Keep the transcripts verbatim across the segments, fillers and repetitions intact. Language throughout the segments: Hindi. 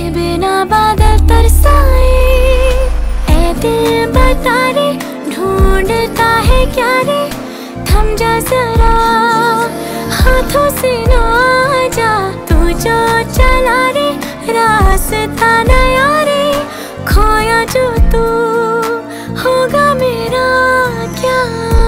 बिना बादल तरसाए। ऐ दिल बता रे ढूंढता है क्या रे, थम जा जरा हाथों से ना जा। तू जो चला रे रास्ता नया रे, खोया जो तू होगा मेरा क्या।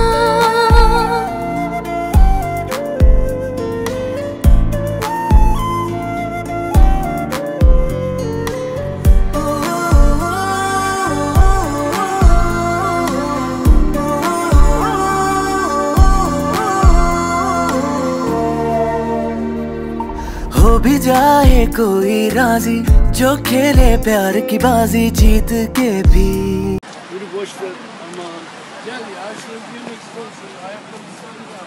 हो भी जाए कोई राजी, जो खेले प्यार की बाजी जीत के भी। Boş ver aman. Gel ya şunu girmek istiyorsun. Ayakkabı sen ya.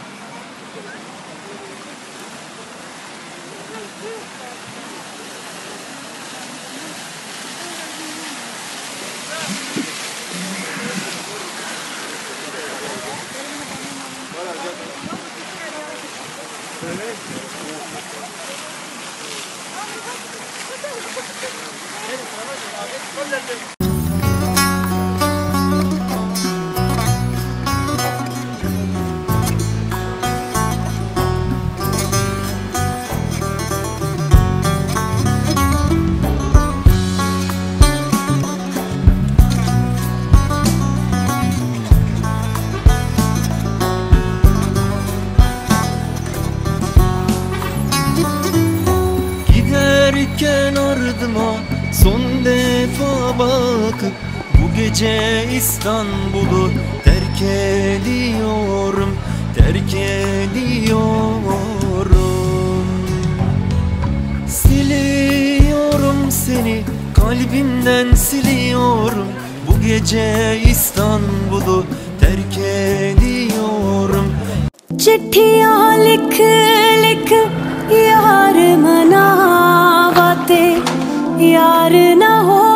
Giderken ardıma son defa bakıp bu gece İstanbul'u terk ediyorum, terk ediyorum. Siliyorum seni kalbimden siliyorum, bu gece İstanbul'u terk ediyorum. चिट्ठियां लिख लिख यार मनावाते, यार ना हो